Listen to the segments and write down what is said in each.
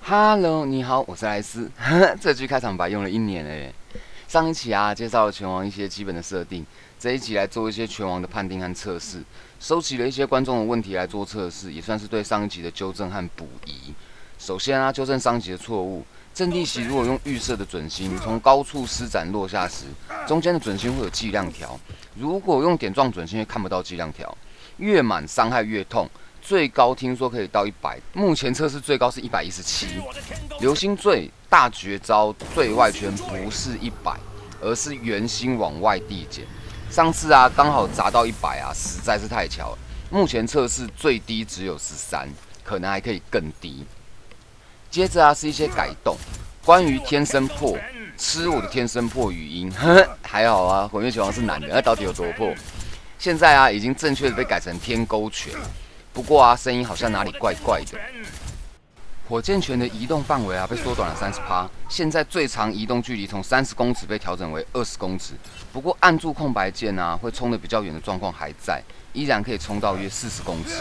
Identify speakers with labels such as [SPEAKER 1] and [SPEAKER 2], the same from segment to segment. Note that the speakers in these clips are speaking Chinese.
[SPEAKER 1] Hello，你好，我是莱斯。这句开场白用了1年了耶。上一期介绍了拳王一些基本的设定，这一集来做一些拳王的判定和测试，收集了一些观众的问题来做测试，也算是对上一集的纠正和补遗。首先纠正上一集的错误。阵地席如果用预设的准心，从高处施展落下时，中间的准心会有计量条。如果用点状准心，会看不到计量条。越满伤害越痛。最高听说可以到100，目前测试最高是117。流星坠大绝招最外圈不是100，而是圆心往外递减。上次刚好砸到100实在是太巧了。目前测试最低只有13，可能还可以更低。接着是一些改动，关于天生破，吃我的天生破语音，还好毁灭拳王是男的，那到底有多破？现在已经正确的被改成天勾拳。不过声音好像哪里怪怪的。火箭拳的移动范围被缩短了30%，现在最长移动距离从30公尺被调整为20公尺。不过按住空白键会冲得比较远的状况还在，依然可以冲到约40公尺。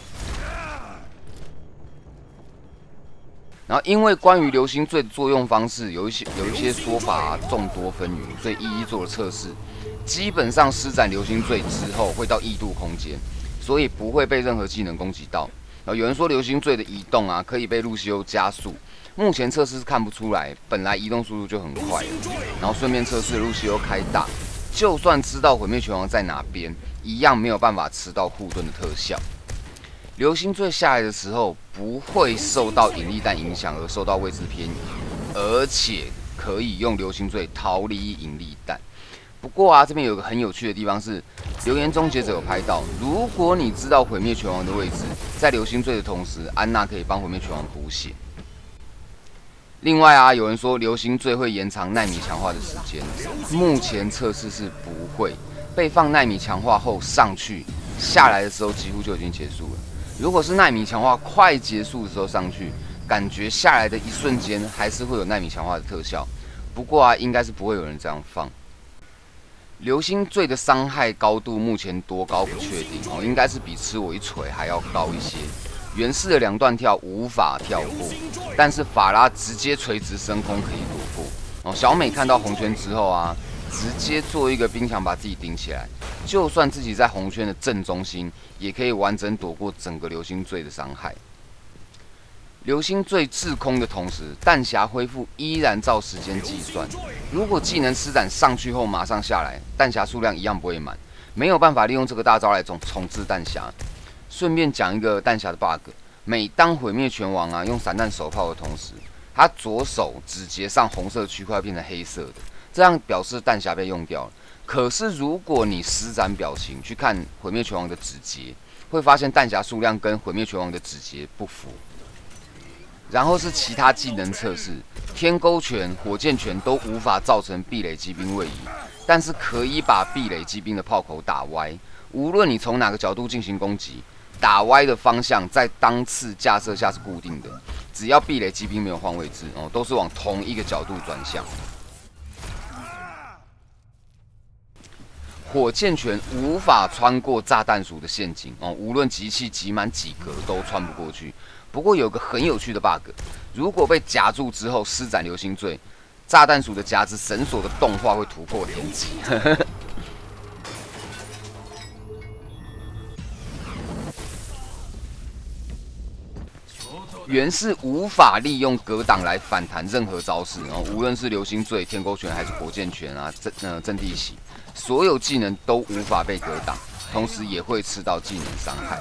[SPEAKER 1] 然后因为关于流星坠的作用方式有一些说法众多纷纭，所以一一做了测试。基本上施展流星坠之后会到异度空间。所以不会被任何技能攻击到。有人说流星坠的移动可以被路西欧加速，目前测试是看不出来，本来移动速度就很快了。然后顺便测试路西欧开大，就算知道毁灭拳王在哪边，一样没有办法吃到护盾的特效。流星坠下来的时候不会受到引力弹影响而受到位置偏移，而且可以用流星坠逃离引力弹。不过这边有个很有趣的地方是，留言终结者有拍到，如果你知道毁灭拳王的位置，在流星坠的同时，安娜可以帮毁灭拳王补血。另外有人说流星坠会延长奈米强化的时间，目前测试是不会。被放奈米强化后上去，下来的时候几乎就已经结束了。如果是奈米强化快结束的时候上去，感觉下来的一瞬间还是会有奈米强化的特效。不过应该是不会有人这样放。流星坠的伤害高度目前多高不确定应该是比吃我一锤还要高一些。原式的2段跳无法跳过，但是法拉直接垂直升空可以躲过。小美看到红圈之后直接做一个冰墙把自己顶起来，就算自己在红圈的正中心，也可以完整躲过整个流星坠的伤害。流星坠滞空的同时，弹匣恢复依然照时间计算。如果技能施展上去后马上下来，弹匣数量一样不会满，没有办法利用这个大招来重置弹匣。顺便讲一个弹匣的 bug， 每当毁灭拳王用散弹手炮的同时，他左手指节上红色区块变成黑色的，这样表示弹匣被用掉了。可是如果你施展表情去看毁灭拳王的指节，会发现弹匣数量跟毁灭拳王的指节不符。然后是其他技能测试，天勾拳、火箭拳都无法造成壁垒机兵位移，但是可以把壁垒机兵的炮口打歪。无论你从哪个角度进行攻击，打歪的方向在当次架设下是固定的，只要壁垒机兵没有换位置都是往同一个角度转向。火箭拳无法穿过炸弹鼠的陷阱无论集气集满几格都穿不过去。不过有个很有趣的 bug， 如果被夹住之后施展流星坠，炸弹鼠的夹子绳索的动画会突破天际。原是无法利用格挡来反弹任何招式无论是流星坠、天勾拳还是火箭拳阵地席，所有技能都无法被格挡，同时也会吃到技能伤害。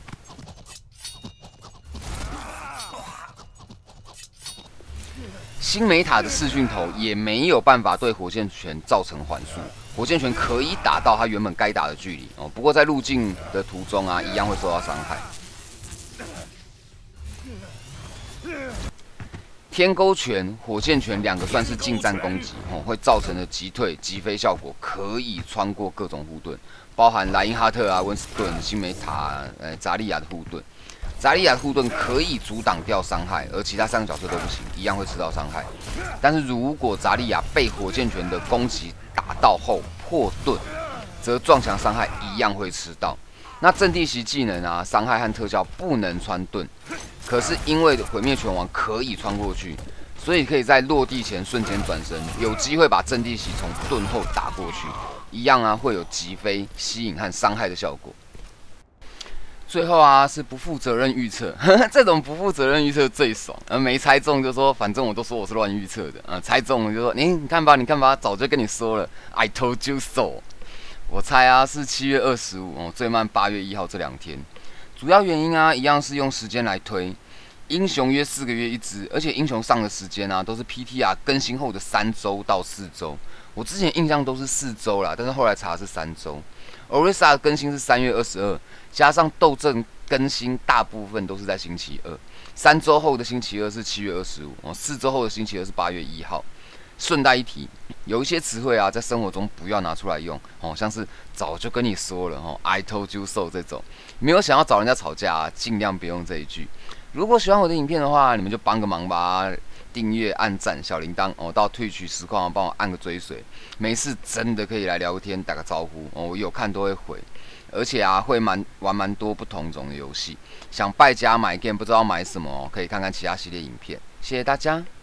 [SPEAKER 1] 新美塔的视讯头也没有办法对火箭拳造成缓速，火箭拳可以打到它原本该打的距离不过在路径的途中一样会受到伤害。天勾拳、火箭拳2个算是近战攻击会造成的击退、击飞效果，可以穿过各种护盾，包含莱因哈特温斯顿、新美塔、扎利亚的护盾。扎利亚护盾可以阻挡掉伤害，而其他3个角色都不行，一样会吃到伤害。但是如果扎利亚被火箭拳的攻击打到后破盾，则撞墙伤害一样会吃到。 那阵地袭技能啊，伤害和特效不能穿盾，可是因为毁灭拳王可以穿过去，所以可以在落地前瞬间转身，有机会把阵地袭从盾后打过去，一样啊会有击飞、吸引和伤害的效果。最后啊是不负责任预测，这种不负责任预测最爽，没猜中就说反正我都说我是乱预测的，猜中了就说你看吧，你看吧，早就跟你说了 ，I told you so。我猜啊是7月25哦，最慢8月1号这2天。主要原因啊一样是用时间来推，英雄约4个月一只，而且英雄上的时间啊都是 PTR 更新后的3周到4周。我之前印象都是4周啦，但是后来查是3周。Orisa 的更新是3月22，加上斗阵更新大部分都是在星期二。3周后的星期二是7月25哦，4周后的星期二是8月1号。顺带一提，有一些词汇啊，在生活中不要拿出来用哦，像是早就跟你说了哦 ，I told you so 这种，没有想要找人家吵架啊，尽量别用这一句。如果喜欢我的影片的话，你们就帮个忙吧，订阅、按赞、小铃铛哦，到Twitch实况帮我按个追随，没事真的可以来聊个天、打个招呼哦，我有看都会回，而且啊会玩蛮多不同种的游戏，想败家买 game 不知道买什么哦，可以看看其他系列影片，谢谢大家。